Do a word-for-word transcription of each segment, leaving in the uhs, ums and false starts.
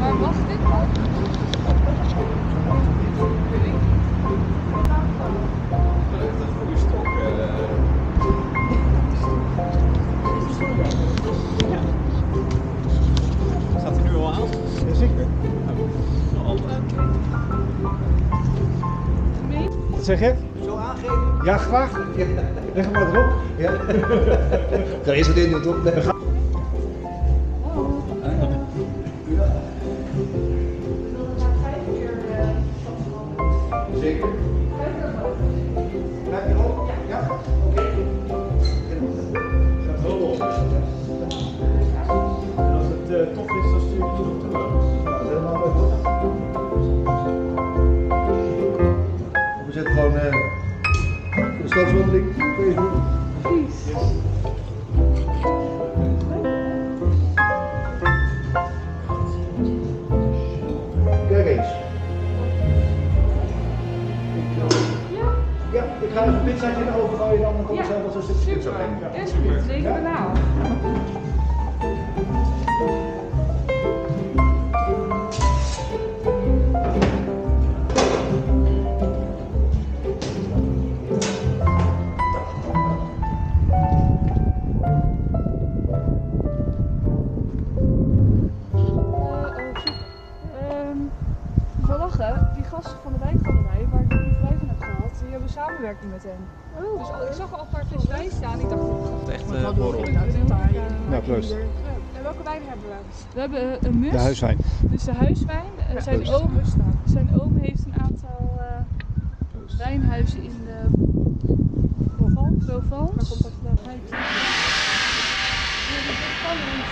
Maar was dit dan? Echt een goede stok. Ja. Staat hij nu al aan? Jazeker. Al Wat zeg je? Zo aangeven? Ja, graag. Leg hem maar erop. Ja. Ga eerst wat in doen, toch? Nee. Zeker. Blijf je op? Ja. Oké. Gaat wel los. En als het uh, tof is, dan stuur je het op terug. Nou, helemaal leuk, toch? We zetten gewoon uh, de stapswandeling op Facebook. Precies. Yes. Kijk eens. Ja, ik ga even een pizzaatje in de oven gooien, dan komt er zelf wel zo'n stukje pizza Super. heen. Ja, is goed. Zeker nou. Die gasten van de wijngalerij, waar ik de vijf in heb gehad, die hebben samenwerking met hen. Oh, dus al, ik zag al een paar fles wijn staan. Ik dacht, Het echt wat uh, hadden we borrel. in uit Italië? Nou, proost. En welke wijn hebben we? We hebben een mus. De huiswijn. Dus de huiswijn. Uh, zijn, proost. oom, zijn oom heeft een aantal uh, wijnhuizen in de Provence. Provence. Waar komt dat vandaan? Ja, dat is spannend.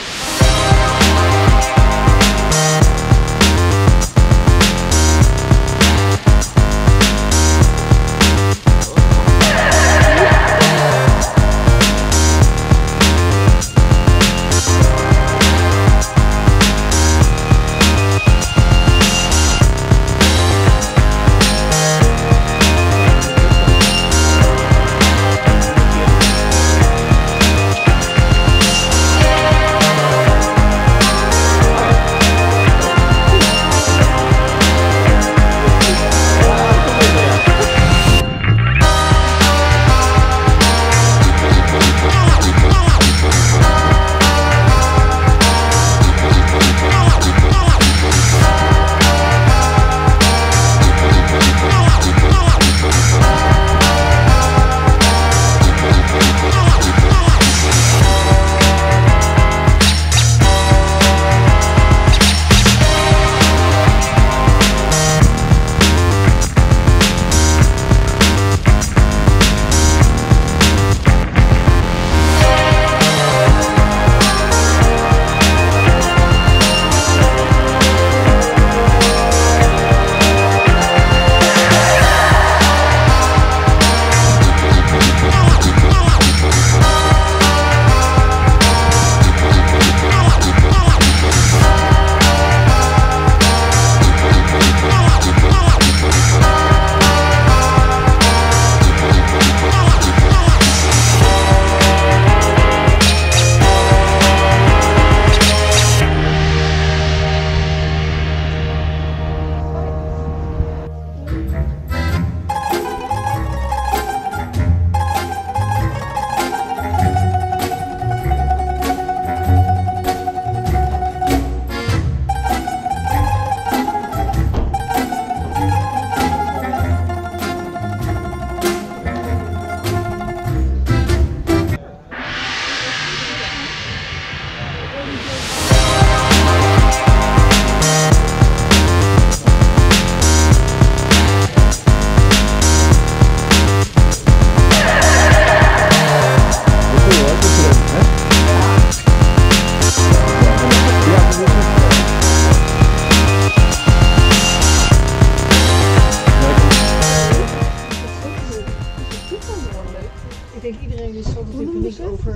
denk iedereen is altijd in paniek over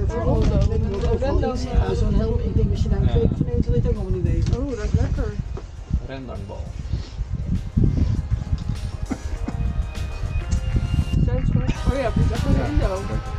ja, zo'n helm. Ik denk als je daar een kweek van neemt, wil je het ook allemaal niet weten. Oh, dat is lekker. Rendangbal. Oh ja, het is echt wel een Indo.